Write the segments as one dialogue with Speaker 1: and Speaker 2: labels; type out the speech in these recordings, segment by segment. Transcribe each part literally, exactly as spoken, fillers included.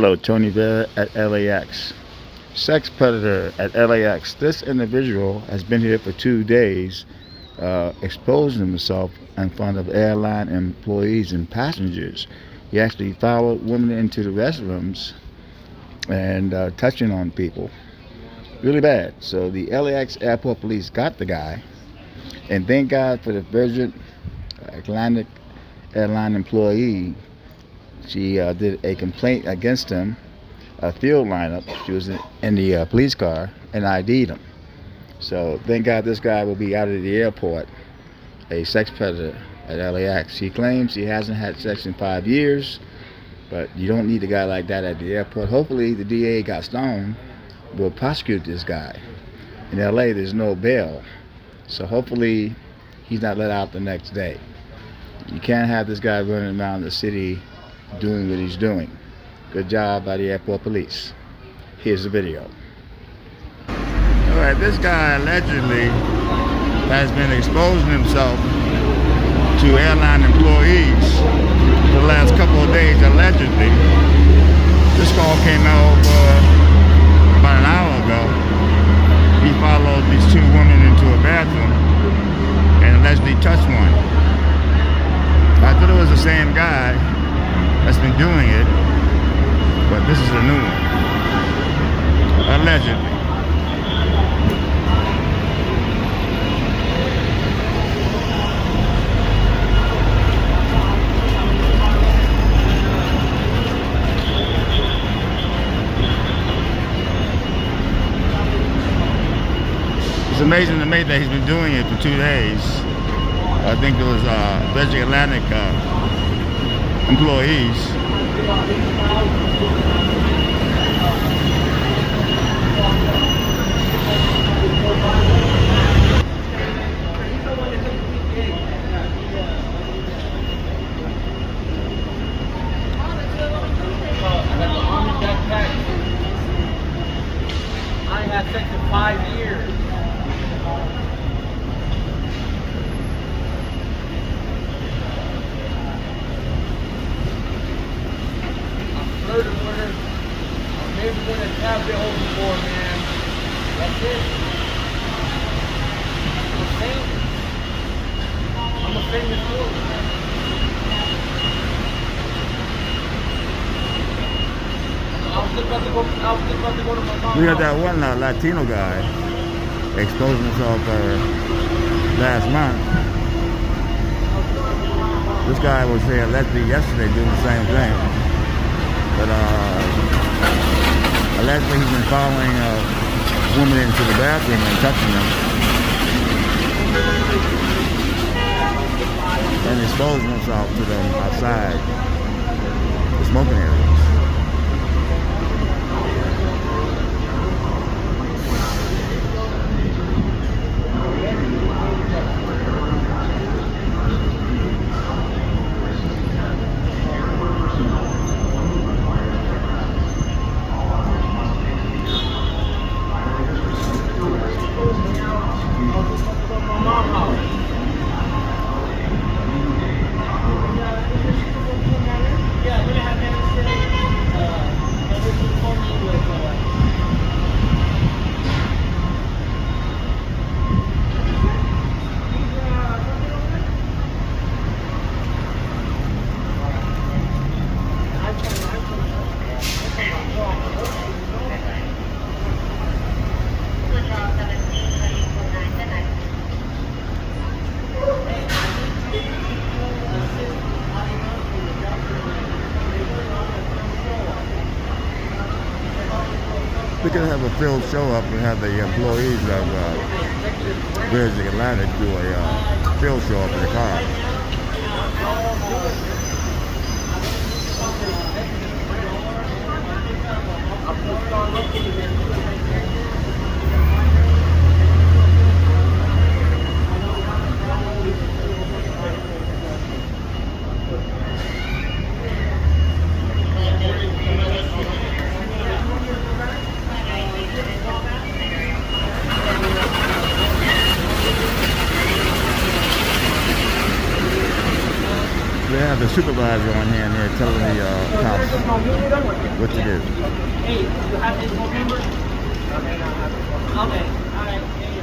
Speaker 1: Hello, Tony Vera at L A X. Sex predator at L A X. This individual has been here for two days, uh, exposing himself in front of airline employees and passengers. He actually followed women into the restrooms and uh, touching on people. Really bad. So the L A X airport police got the guy, and thank God for the Virgin Atlantic airline employee. She uh, did a complaint against him, a field lineup. She was in, in the uh, police car and I D'd him. So thank God this guy will be out of the airport, a sex predator at L A X. He claims he hasn't had sex in five years, but you don't need a guy like that at the airport. Hopefully the D A got stoned, will prosecute this guy. In L A there's no bail, so hopefully he's not let out the next day. You can't have this guy running around the city doing what he's doing. Good job by the airport police. Here's the video. Alright, this guy allegedly has been exposing himself to airline employees for the last couple of days, allegedly. This call came out uh, about an hour ago. He followed these two women into a bathroom and allegedly touched one. I thought it was the same guy that's been doing it, but this is a new one, allegedly. It's amazing to me that he's been doing it for two days. I think it was uh, Virgin Atlantic uh, employees.
Speaker 2: I had sex for five years. Murder, murder. I'm maybe gonna tap it overboard, man. That's it. I'm famous. I'm a famous fool. I was just about to go. I was just about to go to my mom's.
Speaker 1: We got that one uh, Latino guy exposing himself uh, last month. This guy was here allegedly yesterday doing the same thing. But uh, allegedly he's been following a woman into the bathroom and touching them and exposing himself to them outside the smoking areas. We're going to have a field show up and have the employees of uh, Virgin Atlantic do a uh, field show up in the car. the supervisor on hand there telling the uh, cops what to do.
Speaker 2: Hey, you have any phone number? Okay, no, no. Okay, all right. Hey,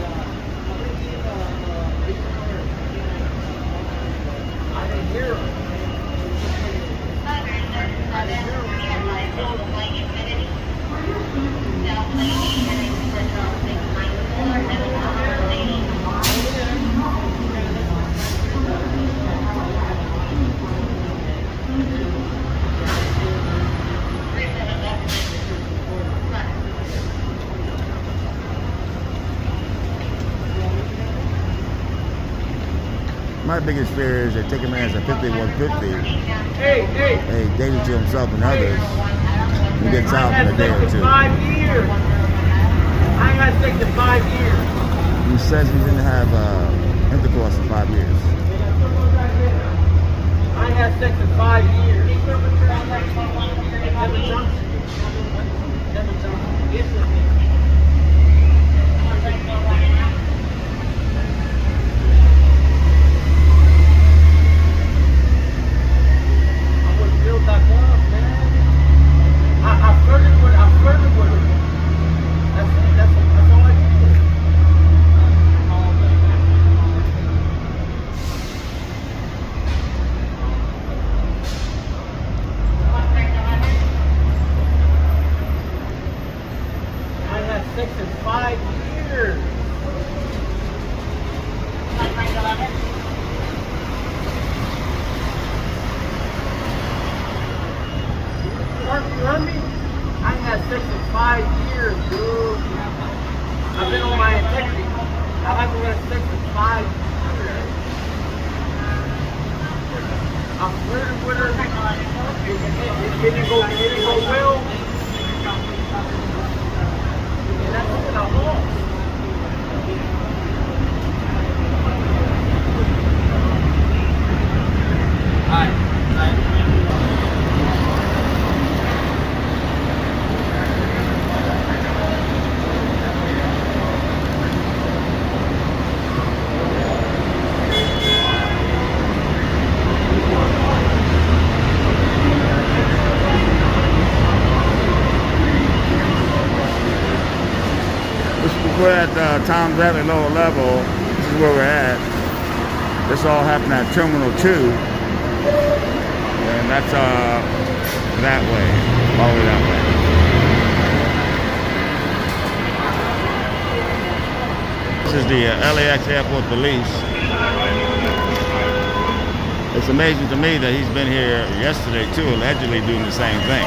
Speaker 2: uh, I didn't hear him.
Speaker 1: My biggest fear is they take a man as a fifty-one fifty,
Speaker 2: Hey, hey.
Speaker 1: hey, danger to himself and others. He gets out in a day or two.
Speaker 2: Five years. I had sex in five years.
Speaker 1: He says he didn't have uh, intercourse in five years.
Speaker 2: I had sex in five years. Kevin Johnson. Kevin Johnson. Six and five years. You heard me? I had sex in five years, dude. I've been on my integrity. I haven't had sex in five years. I'm flirting with her. It, it, it didn't go, it didn't go well. That's what I want. Alright, alright.
Speaker 1: We're at uh, Tom's Valley lower level. This is where we're at. This all happened at Terminal two. And that's uh, that way, all the way that way. This is the uh, L A X Airport Police. It's amazing to me that he's been here yesterday too, allegedly doing the same thing.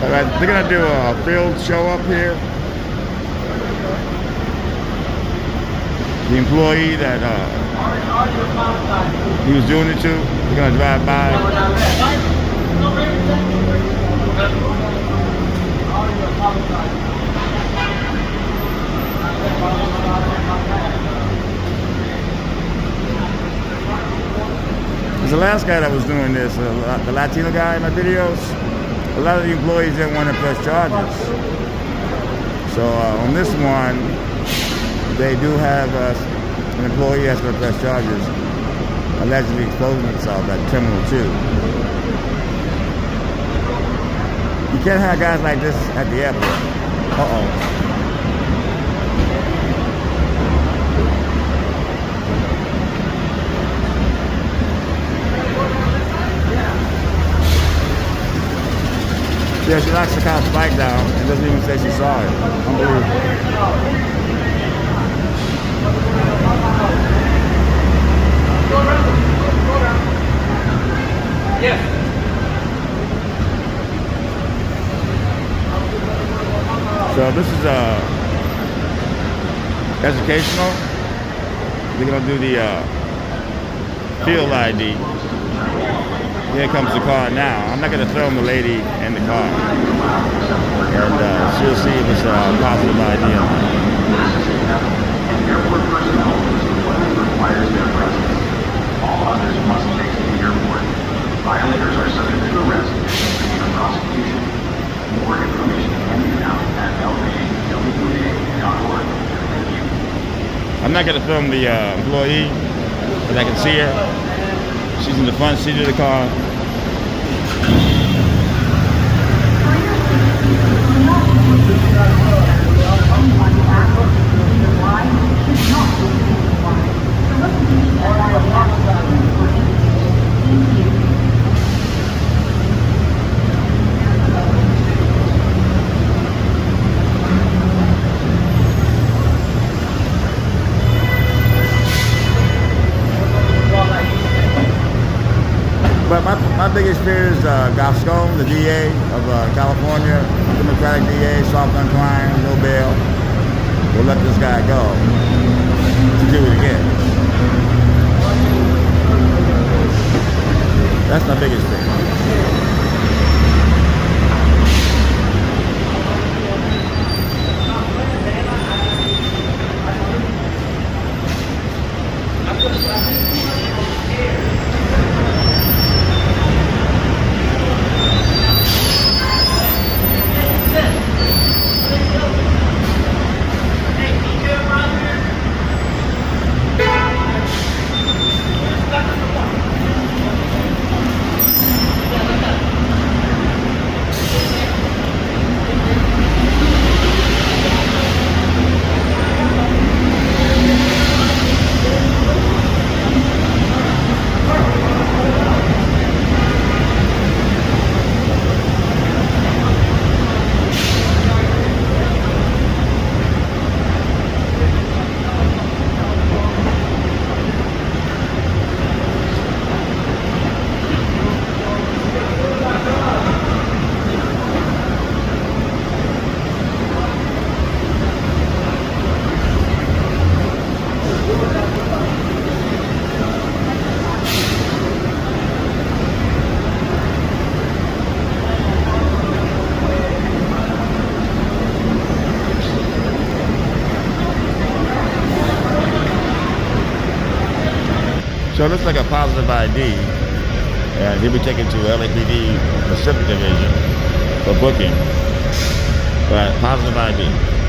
Speaker 1: All right, they're gonna do a field show up here. The employee that uh, he was doing it to, they're gonna drive by. There's the last guy that was doing this, uh, the Latino guy in my videos. A lot of the employees didn't want to press charges. So uh, on this one, they do have uh, an employee that's going to press charges, allegedly exposing himself at Terminal two. You can't have guys like this at the airport. Uh-oh. Yeah, she knocks the cop's bike down and doesn't even say she saw it. Unbelievable.
Speaker 2: Yes.
Speaker 1: So this is uh, educational. We're gonna do the uh, field I D. Here comes the car now. I'm not gonna film the lady in the car, and uh, she'll see if it's a positive I D or not.
Speaker 3: Airport personnel whose employment requires their presence. All others must take to the airport. Violators are subject to arrest and for prosecution. More information can be found at L A W A dot org. Thank you.
Speaker 1: I'm not gonna film the uh, employee, but I can see her. She's in the front seat of the car. But my, my biggest fear is uh, Gascon, the D A of uh, California, Democratic D A, soft on crime, no bail. We'll let this guy go to do it again. That's my biggest fear. So it looks like a positive I D, and he'll be taken to L A P D Pacific Division for booking. But positive I D.